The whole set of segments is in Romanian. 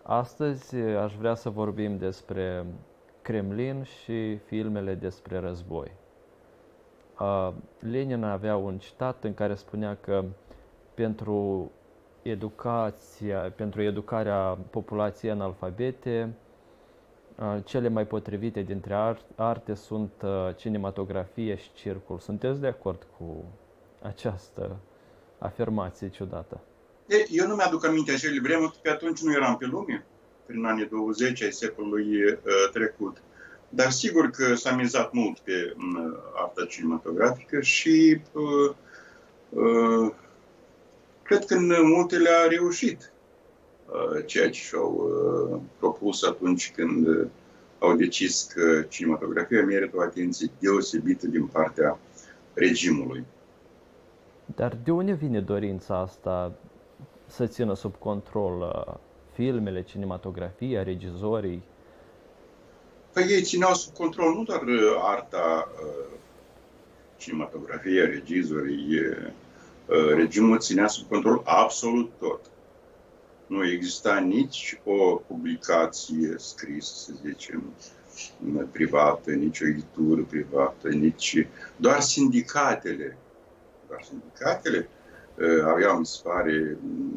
Astăzi aș vrea să vorbim despre Kremlin și filmele despre război. Lenin avea un citat în care spunea că pentru pentru educarea populației analfabete, cele mai potrivite dintre arte sunt cinematografie și circul. Sunteți de acord cu această afirmație ciudată? Eu nu mi-aduc aminte acele vremuri, că pe atunci nu eram pe lume, prin anii 20 ai secolului trecut. Dar sigur că s-a mizat mult pe arta cinematografică și cred că în multe le-a reușit ceea ce și-au propus atunci când au decis că cinematografia merită o atenție deosebită din partea regimului. Dar de unde vine dorința asta să țină sub control filmele, cinematografia, regizorii? Păi ei țineau sub control nu doar arta, cinematografia, regizorii, regimul ținea sub control absolut tot. Nu exista nici o publicație scrisă, să zicem, privată, nici o editură privată, nici... Doar sindicatele aveau, mi se pare,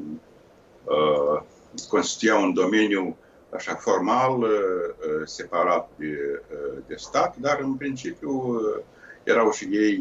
constituiau un domeniu așa formal, separat de stat, dar în principiu erau și ei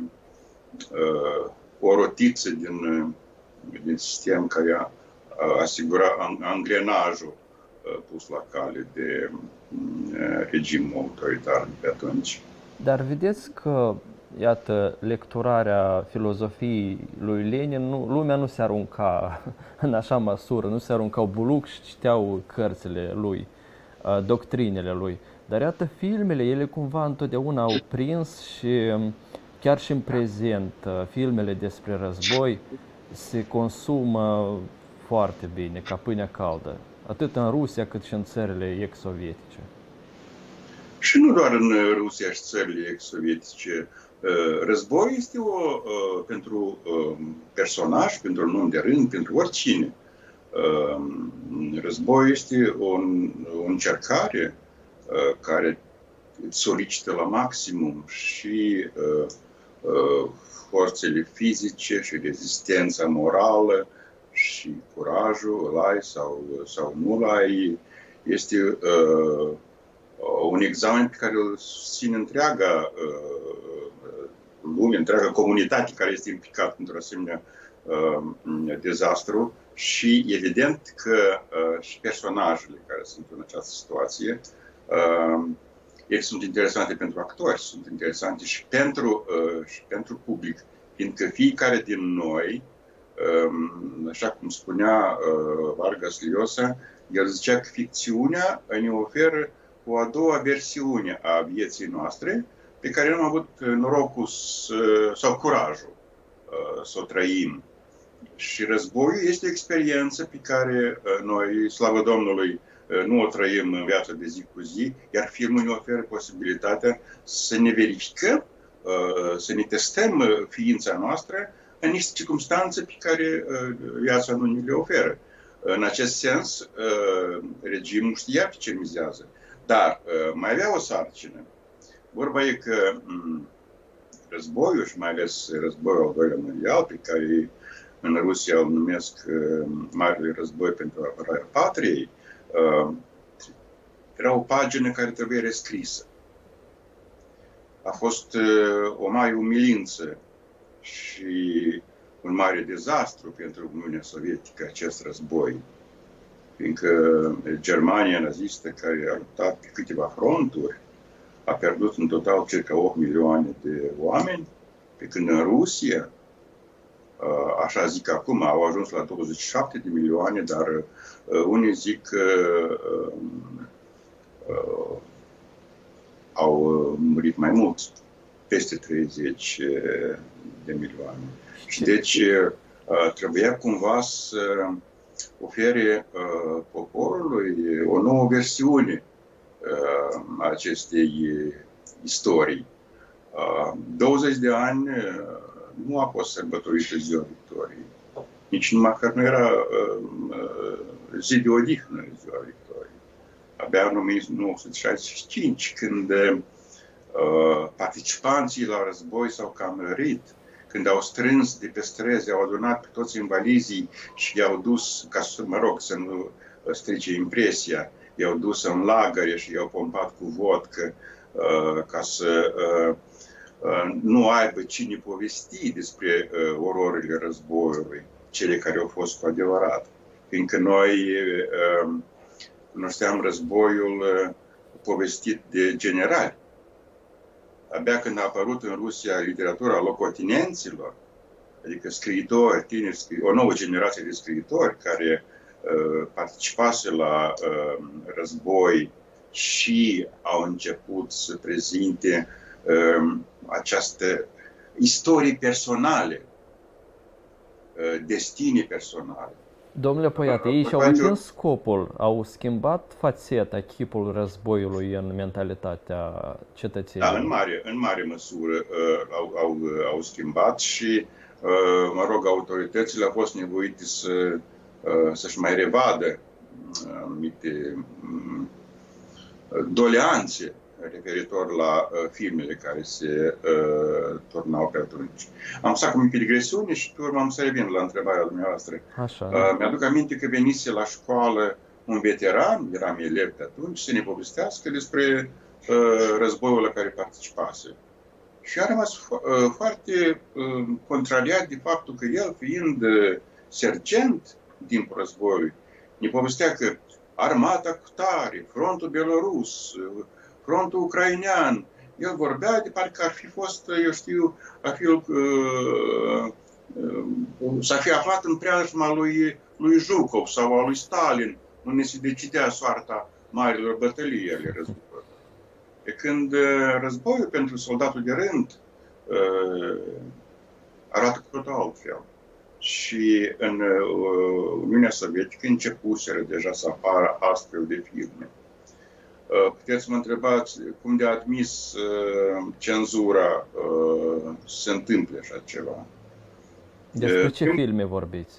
o rotiță din sistem care asigura angrenajul pus la cale de regimul autoritar de atunci. Dar vedeți că, iată, lecturarea filozofiei lui Lenin, lumea nu se arunca în așa măsură, nu se aruncau buluc și citeau cărțile lui, doctrinele lui. Dar iată, filmele, ele cumva întotdeauna au prins și chiar și în prezent, filmele despre război se consumă foarte bine, ca pâinea caldă, atât în Rusia cât și în țările ex-sovietice. Și nu doar în Rusia și țările ex-sovietice. Război este pentru personaj, pentru un om de rând, pentru oricine. Război este o încercare care solicită la maximum și forțele fizice și rezistența morală și curajul, îl ai sau nu îl ai. Este un examen pe care îl susține întreaga lume, întreaga comunitate care este implicată într-un asemenea dezastru și evident că și personajele care sunt în această situație ele sunt interesante pentru actori, sunt interesante și pentru public, fiindcă fiecare din noi, așa cum spunea Vargas Llosa, el zicea că ficțiunea ne oferă o a doua versiune a vieții noastre, pe care nu am avut norocul sau curajul să o trăim. Și războiul este o experiență pe care noi, slavă Domnului, nu o trăim în viața de zi cu zi, iar filmul ne oferă posibilitatea să ne verificăm, să ne testăm ființa noastră în niște circunstanțe pe care viața nu ne le oferă. În acest sens, regimul știa pe ce mizează. Dar mai avea o sarcină. Vorba e că războiul, și mai ales războiul al doilea mondial, pe care în Rusia îl numesc Marele Război pentru apărarea patriei, era o pagină care trebuie rescrisă. A fost o mare umilință și un mare dezastru pentru Uniunea Sovietică acest război, fiindcă Germania nazistă, care a luptat pe câteva fronturi, a pierdut în total circa 8 milioane de oameni, pe când în Rusia, așa zic acum, au ajuns la 27 de milioane, dar unii zic că au murit mai mulți, peste 30 de milioane. Și deci trebuia cumva să ofere poporului o nouă versiune a acestei istorii. 20 de ani nu a fost sărbătorită ziua victoriei. nici măcar nu era zi de odihnă, ziua Victoriei. Abia în 1965, când participanții la război s-au camărit, când au strâns de pe străzi, au adunat pe toți invalizii și i-au dus, ca să, mă rog, să nu strice impresia, i-au dus în lagăre și i-au pompat cu vodcă ca să nu aibă cine povesti despre ororile războiului, cele care au fost cu adevărat. Fiindcă noi cunoșteam războiul povestit de generali. Abia când a apărut în Rusia literatura locotenenților, adică scriitori, tineri, o nouă generație de scriitori care participase la război și au început să prezinte această istorii personale, destine personale. Domnule Poiate, ei și-au atins scopul, au schimbat fațeta, chipul războiului în mentalitatea cetățenilor. Da, în mare măsură au schimbat și, mă rog, autoritățile au fost nevoite să-și mai revadă anumite doleanțe referitor la filmele care se turnau pe atunci. Am să fac o mică digresiune și pe urmă am să revin la întrebarea dumneavoastră. Mi-aduc aminte că venise la școală un veteran, eram elev pe atunci, să ne povestească despre războiul la care participase. Și a rămas foarte contrariat de faptul că el, fiind sergent în timpul războiului, ne povestea că armata cu tare, frontul belorus, frontul ucrainean. El vorbea de parcă ar fi fost, eu știu, să fi aflat în preajma lui Zhukov sau a lui Stalin, unde se decidea soarta marilor bătălii ale războiului. Când războiul pentru soldatul de rând arată cu totul altfel. Și în Uniunea Sovietică începuseră deja să apară astfel de filme. Puteți să mă întrebați cum de admis cenzura să se întâmple așa ceva. Despre ce filme vorbiți?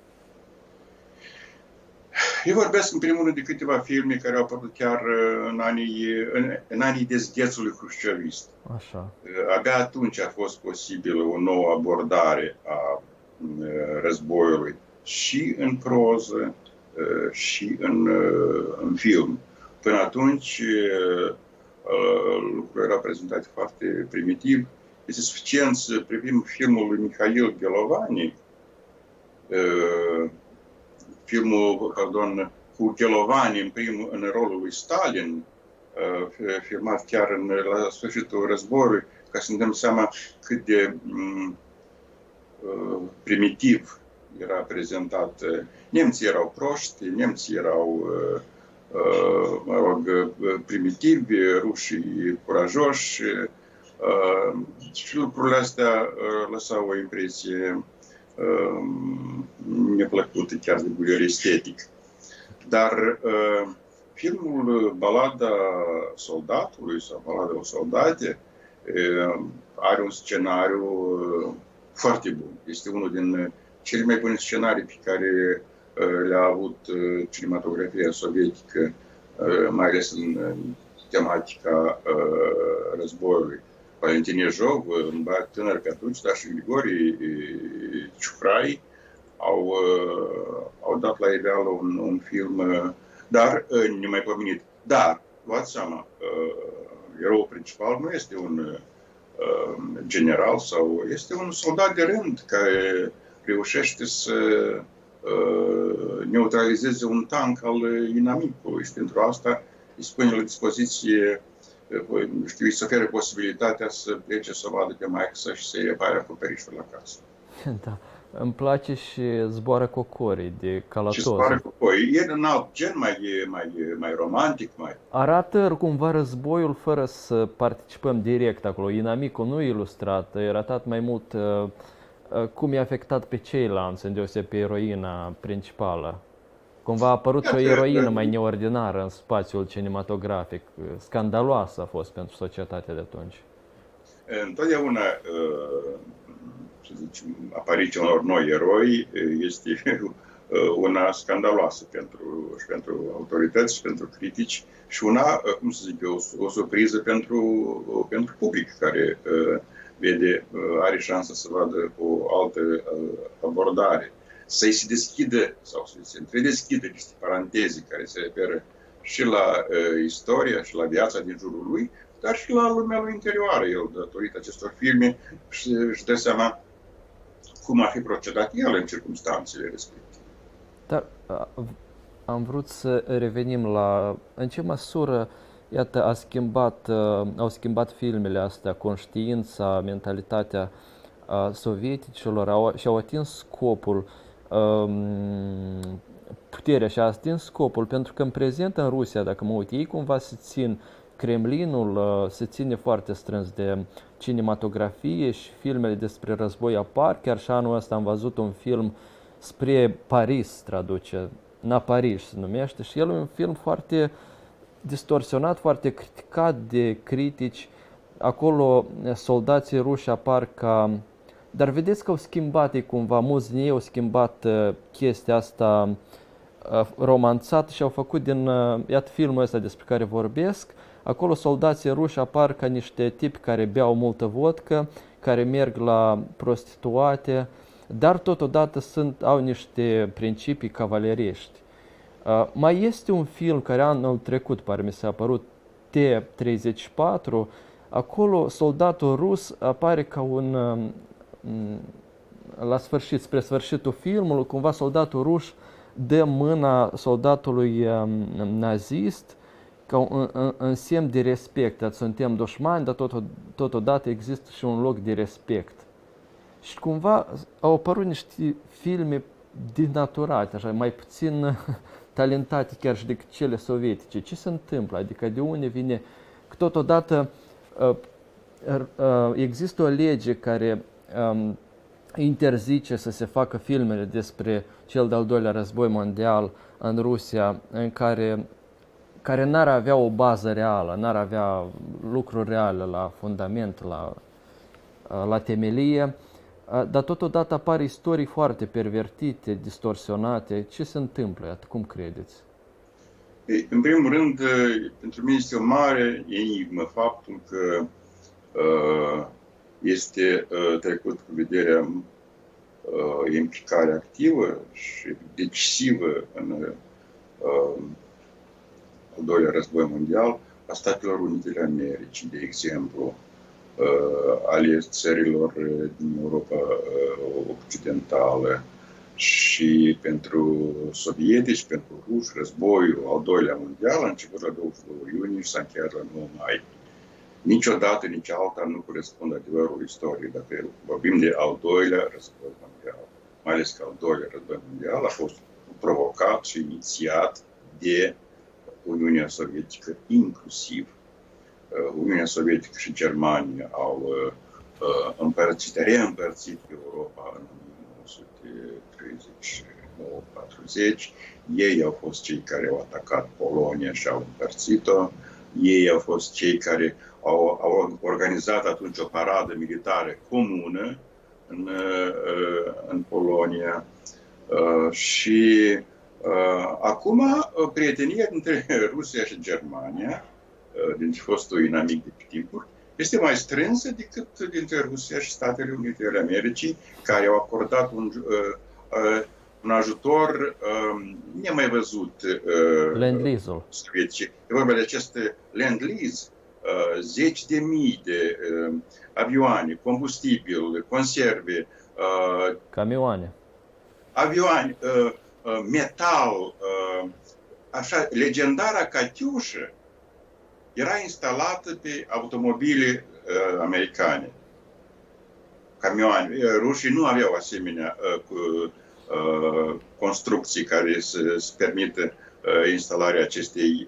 Eu vorbesc în primul rând de câteva filme care au apărut chiar în anii dezghețului hrușciovist. Așa. Abia atunci a fost posibilă o nouă abordare a războiului și în proză și în film. Până atunci lucrurile erau prezentate foarte primitiv. Este suficient să privim filmul lui Mihail Ghelovani, cu Ghelovani în rolul lui Stalin, filmat chiar la sfârșitul războiului, ca să ne dăm seama cât de primitiv era prezentat. Nemții erau proști, nemții erau mă rog, primitivi, rușii curajoși și lucrurile astea lăsau o impresie neplăcută chiar de buier estetic. Dar filmul Balada soldatului sau Balada o soldate are un scenariu foarte bun. Este unul din cele mai bune scenarii pe care le-a avut cinematografia sovietică, mai ales în tematica războiului. Valentin Iejov, un băiat tânăr pe atunci, dar și Grigori Ciuhrai au dat la iveală un film, dar nemaipomenit. Dar, luați seama, eroul principal nu este un general sau este un soldat de rând care reușește să neutralizeze un tank al inamicului și pentru asta îi spune la dispoziție, știu, îi se oferă posibilitatea să plece să vadă pe maică și să repare acoperișul la casă. Da. Îmi place și Zboară cocorii de Kalatozov. Și Zboară cocorii. E în alt gen, mai romantic, Arată cumva războiul fără să participăm direct acolo. Inamicul nu ilustrat, e arătat mai mult cum e afectat pe ceilalți, îndeoseb pe eroina principală. Cumva a apărut o eroină mai neordinară în spațiul cinematografic. Scandaloasă a fost pentru societatea de atunci. Întotdeauna să zicem, apariția unor noi eroi este una scandaloasă pentru autorități și pentru critici și una, cum să zic eu, o surpriză pentru public care are șansa să vadă o altă abordare. Să-i se deschidă sau să se întredeschidă niște paranteze care se referă și la istoria și la viața din jurul lui, dar și la lumea lui interioară. El, datorită acestor filme, își dă seama cum ar fi procedat el în circumstanțele respective. Dar am vrut să revenim la în ce măsură, iată, au schimbat filmele astea conștiința, mentalitatea sovieticilor și au atins scopul, puterea și a atins scopul, pentru că în prezent în Rusia, dacă mă uit, ei cumva se țin, Kremlinul se ține foarte strâns de cinematografie și filmele despre război apar. Chiar și anul ăsta am văzut un film spre Paris, traduce, Na Paris se numește, și el e un film foarte distorsionat, foarte criticat de critici. Acolo soldații ruși apar ca... Dar vedeți că au schimbat cumva, mulți din ei au schimbat chestia asta romanțată și au făcut din, iată, filmul ăsta despre care vorbesc. Acolo soldații ruși apar ca niște tipi care beau multă vodcă, care merg la prostituate, dar totodată au niște principii cavaleriești. Mai este un film care anul trecut, pare mi s-a apărut, T-34, acolo soldatul rus apare ca la sfârșit, spre sfârșitul filmului, cumva soldatul rus dă mâna soldatului nazist ca un semn de respect. Suntem dușmani, dar totodată există și un loc de respect. Și cumva au apărut niște filme dinaturate, așa, mai puțin talentate chiar și decât cele sovietice. Ce se întâmplă? Adică de unde vine? Că totodată există o lege care interzice să se facă filmele despre cel de-al doilea război mondial în Rusia, în care n-ar avea o bază reală, n-ar avea lucruri reale la fundament, la temelie, dar totodată apar istorii foarte pervertite, distorsionate. Ce se întâmplă? Iată, cum credeți? În primul rând, pentru mine este o mare enigmă faptul că este trecut cu vederea implicare activă și decisivă în al doilea război mondial a Statelor Unite ale Americii, de exemplu, ale țărilor din Europa Occidentală. Și pentru sovietici, pentru ruși, războiul al doilea mondial a început la 22 iunie și s-a încheiat la 9 mai. Niciodată, nici alta nu corespunde adevărului istoriei. Dacă vorbim de al doilea război mondial, mai ales că al doilea război mondial a fost provocat și inițiat de Uniunea Sovietică, inclusiv Uniunea Sovietică și Germania au reîmpărțit Europa în 1939-40. Ei au fost cei care au atacat Polonia și au împărțit-o. Ei au fost cei care au organizat atunci o paradă militară comună în Polonia. Și acum prietenia dintre Rusia și Germania, dintre fostul inamic de pe timpuri, este mai strânsă decât dintre Rusia și Statele Unite ale Americii, care au acordat un ajutor nemai văzut Land-lease-ul. E vorba de acest Land-lease, 10.000 de avioane, combustibil, conserve, camioane, avioane, metal, așa, legendara Catiușă era instalată pe automobile americane, camioane. Rușii nu aveau asemenea construcții care să permită instalarea acestei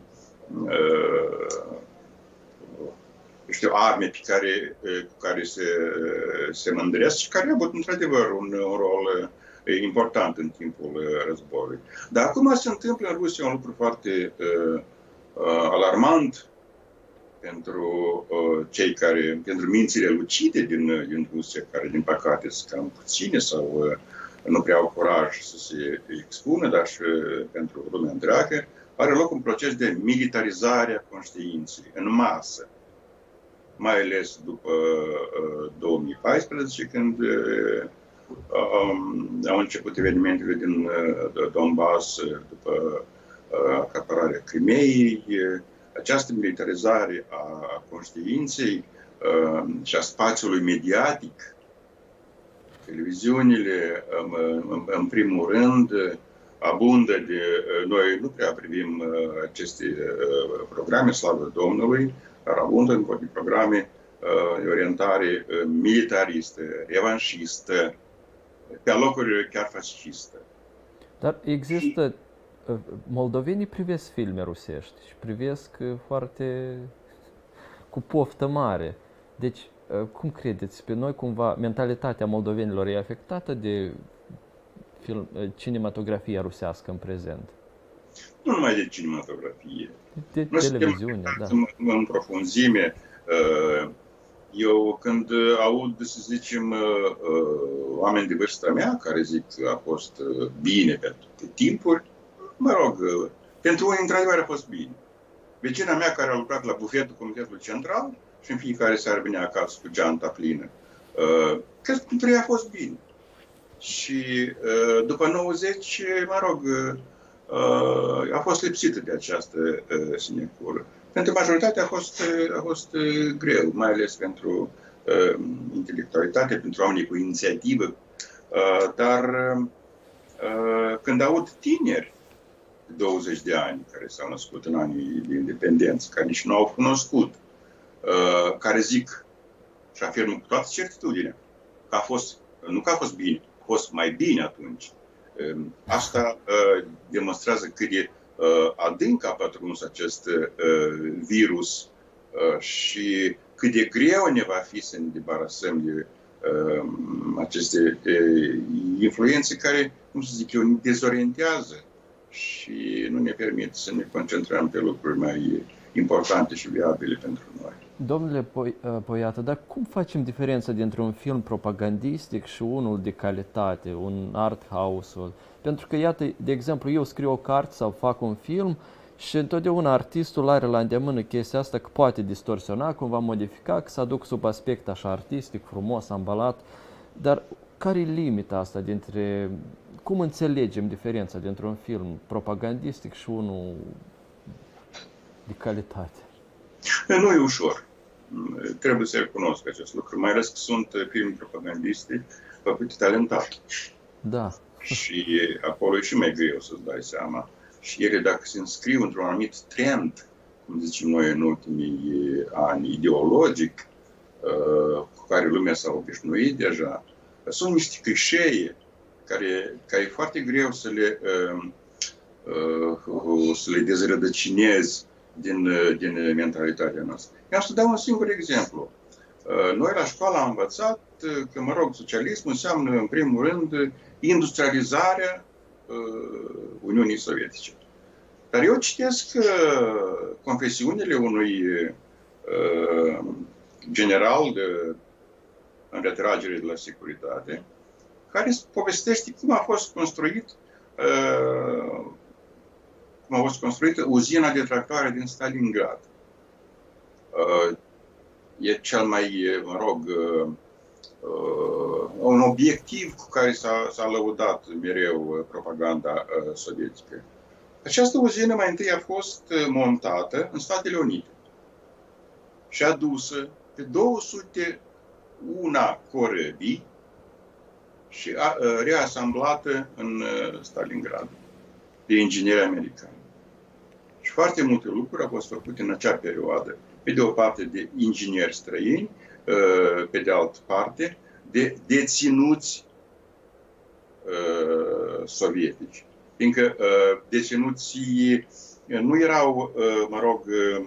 arme cu care se mândresc și care au avut într-adevăr un rol important în timpul războiului. Dar acum se întâmplă în Rusia un lucru foarte alarmant, pentru pentru mințile lucide din Rusia, care din păcate sunt cam puține sau nu prea au curaj să se expună, dar și pentru lumea întreagă, are loc un proces de militarizare a conștiinței în masă, mai ales după 2014, când au început evenimentele din Donbass, după acapararea Crimeei. Această militarizare a conștiinței și a spațiului mediatic, televiziunile, în primul rând, abundă de... Noi nu prea privim aceste programe, slavă Domnului, dar abundă în programe de orientare militaristă, revanșistă, pe locuri chiar fascistă. Dar există... Moldovenii privesc filme rusești și privesc foarte cu poftă mare. Deci, cum credeți, pe noi cumva mentalitatea moldovenilor e afectată de cinematografia rusească în prezent? Nu numai de cinematografie. De televiziune, da. În profunzime. Eu când aud, să zicem, oameni de vârsta mea care zic că a fost bine pe timpuri, mă rog, pentru unii, într-adevăr, a fost bine. Vecina mea care a lucrat la bufetul Comitetului Central și în fiecare seară venea acasă cu geanta plină, cred că pentru ea a fost bine. Și după 90, mă rog, a fost lipsită de această sinecură. Pentru majoritatea a fost greu, mai ales pentru intelectualitate, pentru oamenii cu inițiativă. Dar când aud tineri de 20 de ani, care s-au născut în anii de independență, care nici nu au cunoscut, care zic și afirmă cu toată certitudinea că nu că a fost bine, a fost mai bine atunci. Asta demonstrează cât de adânc a pătruns acest virus și cât de greu ne va fi să ne debarasăm de aceste influențe care, cum să zic eu, ne dezorientează și nu ne permit să ne concentrăm pe lucruri mai importante și viabile pentru noi. Domnule Poiată, dar cum facem diferența dintre un film propagandistic și unul de calitate, un art house? Pentru că, iată, de exemplu, eu scriu o carte sau fac un film și întotdeauna artistul are la îndemână chestia asta că poate distorsiona, cumva modifica, că să aduc sub aspect așa artistic, frumos, ambalat. Dar care e limita asta dintre... Cum înțelegem diferența dintre un film propagandistic și unul de calitate? Nu e ușor. Trebuie să recunosc acest lucru, mai ales că sunt filme propagandiste făcute talentat. Da. Și acolo e și mai greu să-ți dai seama. Și ele, dacă se înscriu într-un anumit trend, cum zicem noi în ultimii ani, ideologic, cu care lumea s-a obișnuit deja, sunt niște clișee care e foarte greu să le dezrădăcinezi din mentalitatea noastră. Eu am să dau un singur exemplu. Noi la școală am învățat că, mă rog, socialismul înseamnă, în primul rând, industrializarea Uniunii Sovietice. Dar eu citesc confesiunile unui general în retragere de la securitate, care povestește cum a fost construită uzina de tractoare din Stalingrad. E cel mai, mă rog, un obiectiv cu care s-a lăudat mereu propaganda sovietică. Această uzină mai întâi a fost montată în Statele Unite și adusă pe 201 corăbii și reasamblată în Stalingrad de ingineri americani. Și foarte multe lucruri au fost făcute în acea perioadă, pe de o parte de ingineri străini, pe de altă parte de deținuți sovietici. Fiindcă deținuții nu erau, mă rog,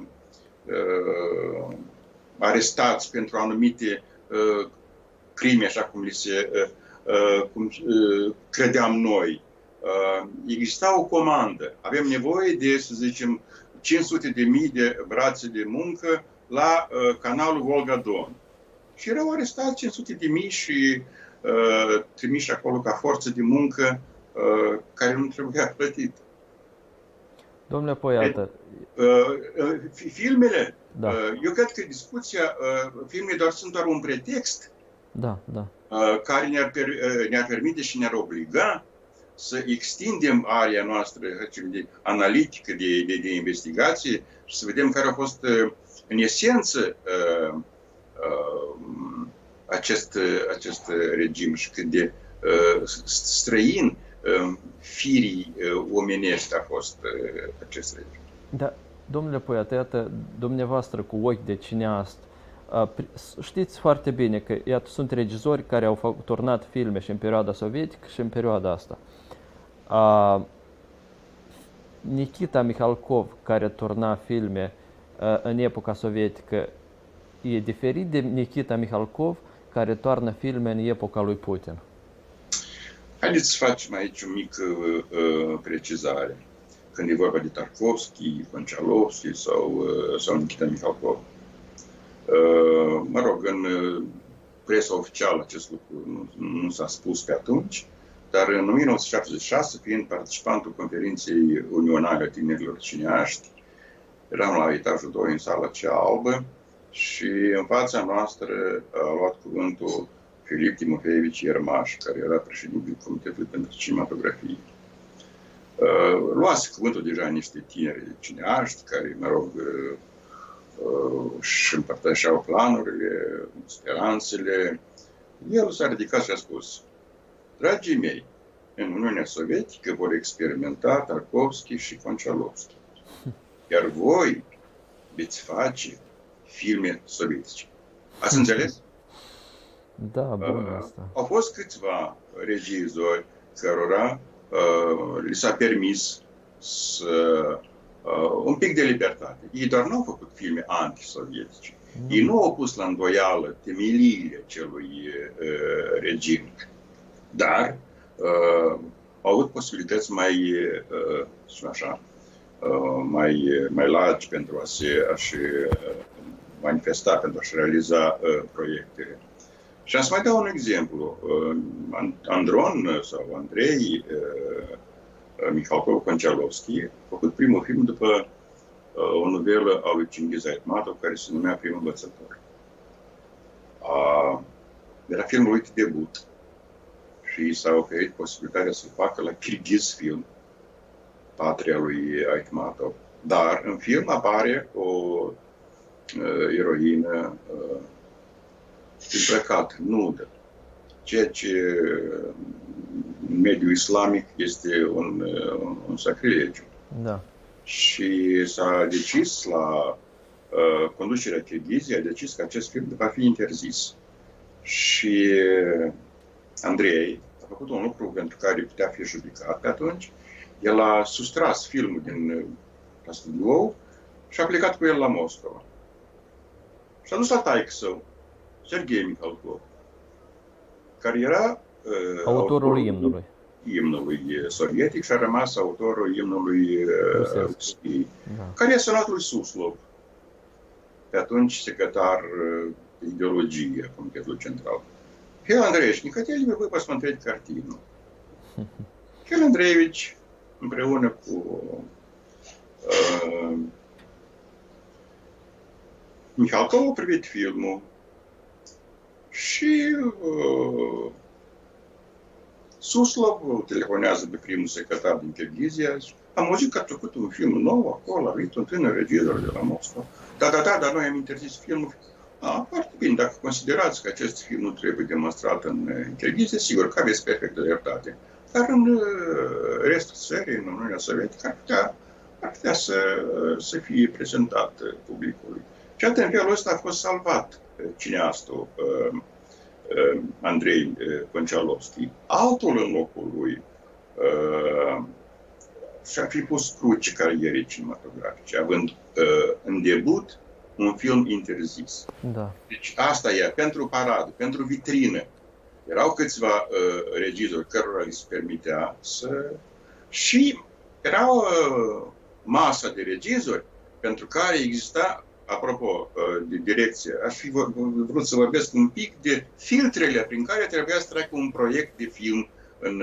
arestați pentru anumite crime, așa cum cum credeam noi. Exista o comandă. Avem nevoie de, să zicem, 500.000 de brațe de muncă la canalul Volga-Don. Și erau arestați 500.000 și trimiși acolo ca forță de muncă care nu trebuia plătit. Domnule Poiată, filmele, da. Eu cred că discuția, filmele sunt doar un pretext da. care ne-ar permite și ne-ar obliga să extindem area noastră de analitică, de investigație și să vedem care a fost, în esență, acest regim și cât de străin firii omenești a fost acest regim. Da, domnule Poiată, iată, dumneavoastră cu ochi de cineast, știți foarte bine că, iată, sunt regizori care au turnat filme și în perioada sovietică și în perioada asta. Nikita Mikhalkov, care turna filme în epoca sovietică, e diferit de Nikita Mikhalkov, care toarnă filme în epoca lui Putin? Haideți să facem aici o mică precizare. Când e vorba de Tarkovski, Konchalovsky sau Nikita Mikhalkov. Mă rog, în presa oficială acest lucru nu s-a spus pe atunci, dar în 1976, fiind participantul conferinței unionale a tinerilor cineaști, eram la etajul 2 în sala cea albă și în fața noastră a luat cuvântul Filip Timofeevici Iermaș, care era președintele Comitetului pentru Cinematografie. Luase cuvântul deja niște tineri cineaști care, mă rog, își împărtășeau planurile, speranțele. El s-a ridicat și a spus: dragii mei, în Uniunea Sovietică vor experimenta Tarkovski și Konchalovsky. Iar voi veți face filme sovietice. Ați înțeles? Da, bun asta. Au fost câțiva regizori cărora li s-a permis un pic de libertate. Ei doar nu au făcut filme antisovietice. Ei nu au pus la îndoială temeliile acelui regim. Dar au avut posibilități mai largi pentru a-și manifesta, pentru a-și realiza proiectele. Și am să mai dau un exemplu. Andron sau Andrei Mikhalkov Konchalovsky a făcut primul film după o novelă a lui Cinghiz Aitmatov care se numea Primul învățător. Era filmul lui de debut și s-a oferit posibilitatea să facă la Kirghiz Film, patria lui Aitmatov. Dar în film apare o eroină îmbrăcată, nudă, ceea ce în mediul islamic este un sacrilegiu. Da. Și s-a decis la conducerea Kirghiziei, a decis că acest film va fi interzis. Și Andrei a făcut un lucru pentru care putea fi judecat pe atunci. El a sustras filmul din studio și a plecat cu el la Moscova. Și a dus la taică său, Serghei Mikhalkov, care era autorul imnului sovietic și a rămas autorul imnului rusiei, care a sunat lui Suslov, pe atunci secretar de ideologie a Comitetului Central. Михаил Андреевич, не хотели бы вы посмотреть картину? Михаил Андреевич împreună cu Mikhalkov a privit filmul și Suslov telefonează pe primul secretar din Kirghizia și am auzit că ați făcut un film nou acolo, a venit un tânăr regizor de la Moscova. Da, dar noi am interzis filmul. Foarte bine, dacă considerați că acest film nu trebuie demonstrat în Kirghizia, sigur că aveți perfectă dreptate. Dar în restul țării, în Uniunea Sovietică, ar putea să fie prezentat publicului. Și atât în felul ăsta a fost salvat cineastul Andrei Konchalovsky. Altul în locul lui și-a fi pus cruce carierei cinematografice, având în debut un film interzis. Da. Deci asta e, pentru paradă, pentru vitrină. Erau câțiva regizori cărora îi se permitea să... Și era o masă de regizori pentru care exista apropo de direcție, aș fi vrut să vorbesc un pic de filtrele prin care trebuia să treacă un proiect de film în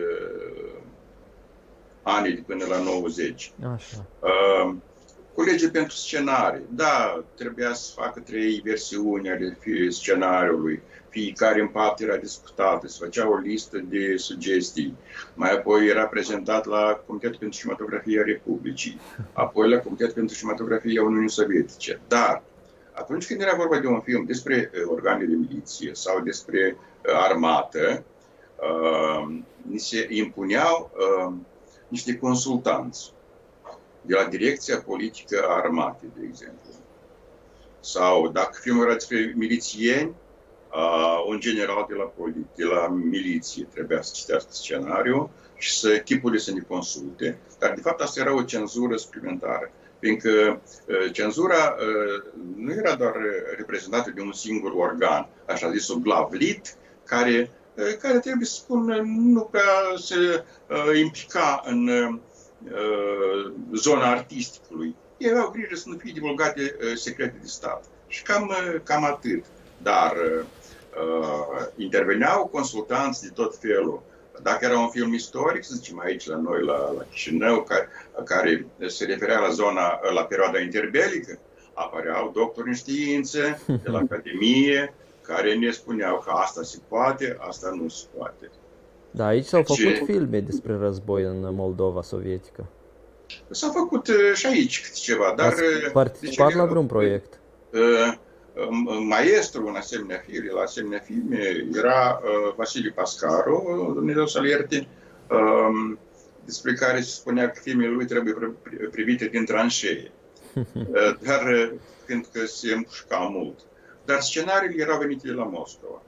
anii de până la 90. Așa. Colegii pentru scenarii. Da, trebuia să facă 3 versiuni ale scenariului. Fiecare în parte era discutată, se făcea o listă de sugestii. Mai apoi era prezentat la Comitetul pentru Cinematografie a Republicii, apoi la Comitetul pentru Cinematografie a Uniunii Sovietice. Dar atunci când era vorba de un film despre organe de miliție sau despre armată, ni se impuneau niște consultanți de la direcția politică a armatei, de exemplu. Sau dacă filmul era despre milițieni, un general de la miliție trebuia să citească scenariul și să echipule să ne consulte. Dar de fapt asta era o cenzură suplimentară. Fiindcă cenzura nu era doar reprezentată de un singur organ, așa zisul glavlit, care trebuie să spun nu prea se implica în zona artisticului. Ei aveau grijă să nu fie divulgate secrete de stat. Și cam atât. Dar interveneau consultanți de tot felul. Dacă era un film istoric, să zicem aici la noi, la Chișinău, care se referea la perioada interbelică, apăreau doctori în științe de la Academie, care ne spuneau că asta se poate, asta nu se poate. Da, aici s-au făcut filme despre război în Moldova sovietică. S-au făcut și aici câte ceva, dar... Ați participat la vreun proiect? Maestru în la asemenea filme era Vasile Pascaru, Dumnezeu să-l ierte, despre care se spunea că filmele lui trebuie privite din tranșee. Dar pentru că se împușca mult. Dar scenariile erau venite de la Moscova.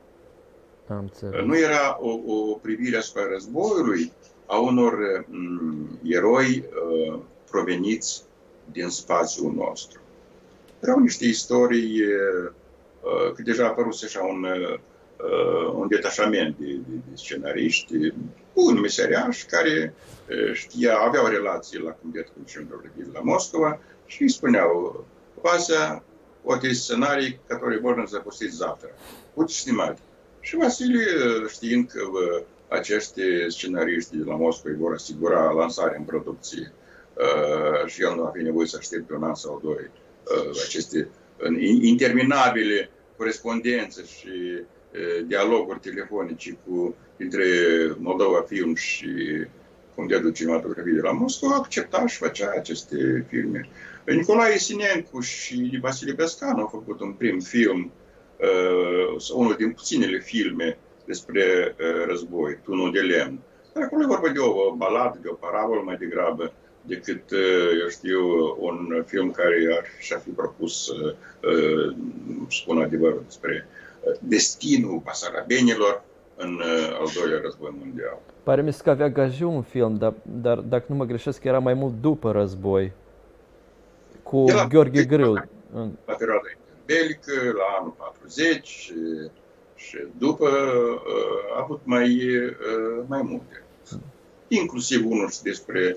Nu era o privire asupra războiului a unor eroi proveniți din spațiul nostru. Erau niște istorii, că deja a apărut așa un detașament de scenariști, buni meseriași, care aveau relații la Comitetul Cinematografie de la Moscova și îi spuneau, Vasea, вот есть сценарий, который можно запустить завтра. Будете снимать. Și Vasile, știind că acești scenariști de la Moscova vor asigura lansarea în producție și el nu a fi nevoie să aștepte un an sau doi, aceste interminabile corespondențe și dialoguri telefonice între Moldova Film și Comitetul Cinematografie de la Moscova, accepta și făcea aceste filme. Nicolae Sinencu și Vasile Bescan au făcut un prim film, unul din puținele filme despre război, Tunul de lemn. Dar acolo e vorba de o baladă, de o parabolă mai degrabă, decât, eu știu, un film care și-ar fi propus să spun adevărul despre destinul basarabenilor în al doilea război mondial. Pare mi se că avea Gajiu un film, dar dacă nu mă greșesc, era mai mult după război, cu Gheorghe Grâu. La perioada interbelică, la anul 40 și după a avut mai multe. Inclusiv unul despre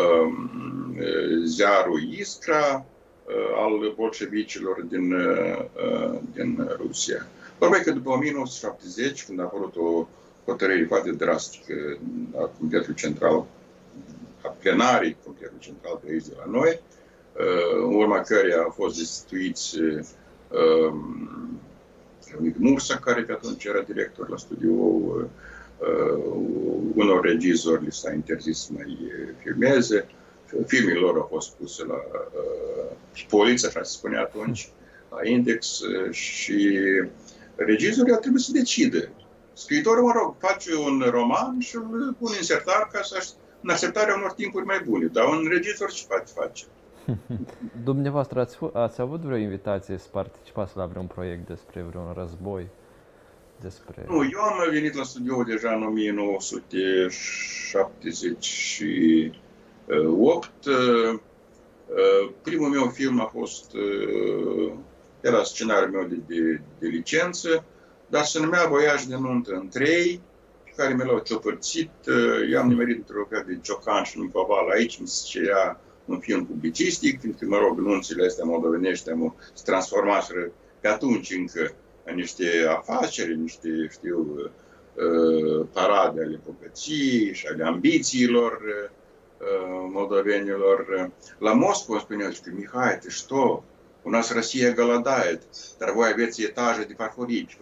ziarul Iskra al bolșevicilor din Rusia. Probabil că după 1970, când a apărut o hotărâre foarte drastică a Comitetului Central, a plenarii Comitetului Central de aici de la noi, în urma căreia au fost destituiți Leonid Mursa, care pe atunci era director la studio, unor regizori li s-a interzis să mai filmeze, filmele lor au fost puse la poliție, așa se spune atunci, la Index, și regizorii au trebuit să decidă. Scriitorul, mă rog, face un roman și îl pune în sertar ca în așteptarea unor timpuri mai bune, dar un regizor ce face? Dumneavoastră ați avut vreo invitație să participați la vreun proiect despre vreun război? Nu, eu am venit la studio deja în 1978. Primul meu film a fost, era scenariul meu de licență, dar se numea Voiaj de nuntă în 3, pe care mi l-au ciopărțit. Eu am nimerit într-o fel de Ciocan și Nicoval. Aici mi se cerea un film publicistic, fiindcă, mă rog, nunțile astea moldovenești se transformaseră pe atunci încă în niște afaceri, niște, știu, parade ale bogăției și ale ambițiilor moldovenilor. La Moscova spuneau că Mihai, ты что? У нас Россия голодает, dar voi aveți etaje de farfurici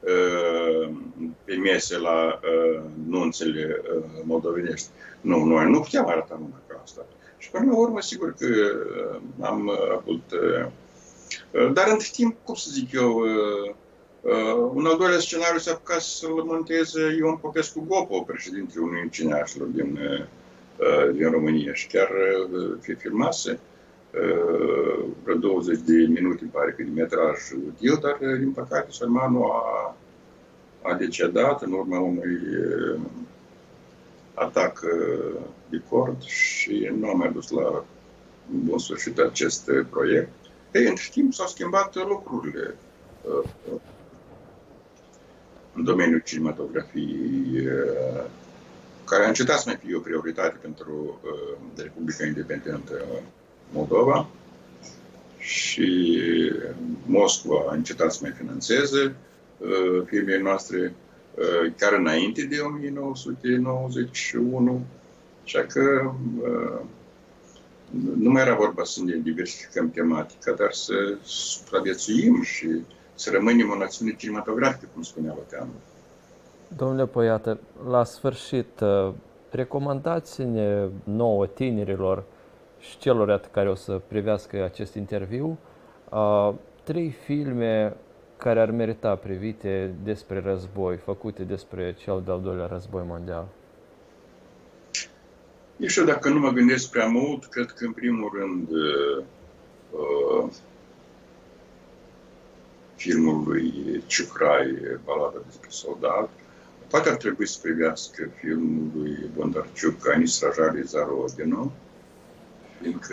pe mese la nunțele moldovenești. Nu, noi nu puteam arăta numai ca asta. Și până la urmă, sigur că am avut... Dar între timp, cum să zic eu, un al doilea scenariu s-a apucat să-l monteze Ion Popescu-Gopo, președintele unui cineașilor din România. Și chiar filmase vreo 20 de minute, pare că, de metraj util, dar, din păcate, Sărmanul a decedat în urma unui atac de cord și nu a mai dus la bun sfârșit acest proiect. Ei, între timp s-au schimbat lucrurile în domeniul cinematografiei, care a încetat să mai fie o prioritate pentru Republica Independentă Moldova și Moscova a încetat să mai finanțeze filmele noastre chiar înainte de 1991, așa că nu mai era vorba să ne diversificăm tematica, dar să supraviețuim și să rămânem o națiune cinematografică, cum spunea Văteanu. Domnule Poiată, la sfârșit, recomandați-ne nouă tinerilor și celor care o să privească acest interviu 3 filme care ar merita privite despre război, făcute despre cel de-al doilea război mondial. Eu știu, dacă nu mă gândesc prea mult, cred că în primul rând filmul lui Ciuhrai, Balada despre soldat. Poate ar trebui să privească filmul lui Bondarciuc, Ani Strajari za Rodinu, fiindcă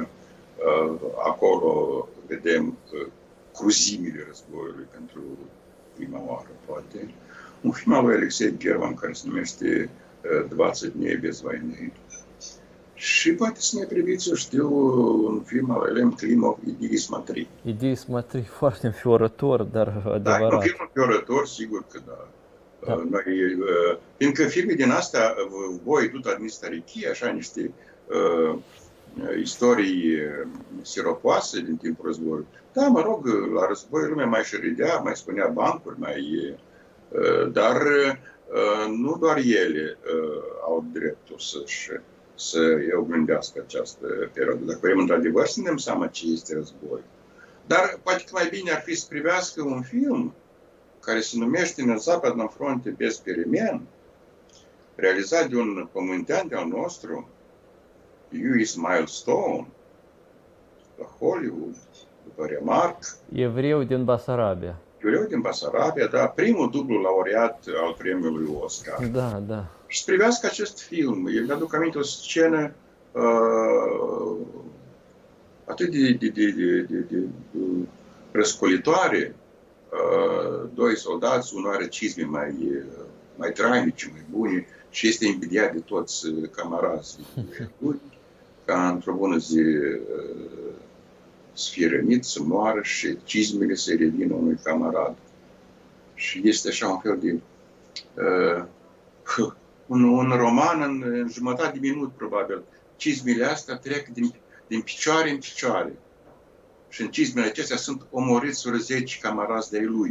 acolo vedem cruzimile războiului pentru prima oară, poate. Un film al lui Alexei German, care se numește 20 dni bez vойны. Și poate să ne priviți, eu știu, un film al Elem Klimov, Idii Smatri. Idii Smatri, foarte înfiorător, dar adevărat. Da, un film înfiorător, sigur că da. Fiindcă filme din astea, voi, tu administrarichie, așa niște istorii siropoase din timpul războiului. Da, mă rog, la război lumea mai șeridea, mai spunea bancuri, dar nu doar ele au dreptul să oglindească această perioadă. Dacă vrem într-adevăr să ne dăm seama ce este război. Dar poate că mai bine ar fi să privească un film care se numește În Zapadna fronte без перемен, realizat de un pământean de-al nostru, U.S. Milestone, la Hollywood, după Remarque. Evreu din Basarabia. Evreu din Basarabia, da, primul dublu laureat al premiului Oscar. Da, da. Și să privească acest film. Eu mi-aduc aminte o scenă atât de răscolitoare. Doi soldați, unul are cizme mai trainice, mai bune și este invidiat de toți camarazii lui, ca într-o bună zi să fie rănit, să moară și cizmele să revină unui camarad. Și este așa un fel de un roman în jumătate de minut, probabil. Cizmele astea trec din picioare în picioare. Și în cizmele acestea sunt omorâți vreo 10 camarazi de-ai lui.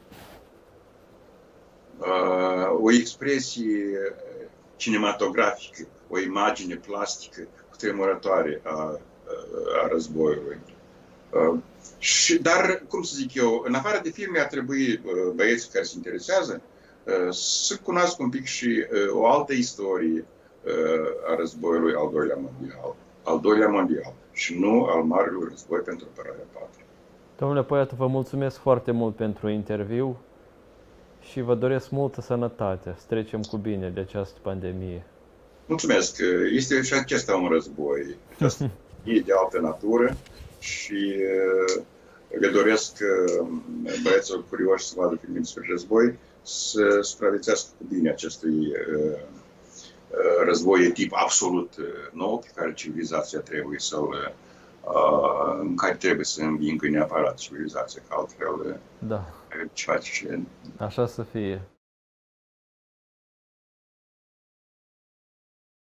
O expresie cinematografică, o imagine plastică cutremurătoare a războiului. Dar, cum să zic eu, în afară de filme ar trebui băieții care se interesează să cunoască un pic și o altă istorie a războiului al doilea mondial. Al doilea mondial și nu al marelui război pentru apărarea patriei. Domnule Poiată, vă mulțumesc foarte mult pentru interviu și vă doresc multă sănătate. Să trecem cu bine de această pandemie. Mulțumesc. Este și acesta un război. Aceasta e de altă natură și le doresc băieților curioși să vadă filme despre război să supraviețească cu bine acestui război de tip absolut nou pe care civilizația trebuie în care trebuie să învingă neapărat civilizația, că altfel Da, ce face. așa să fie.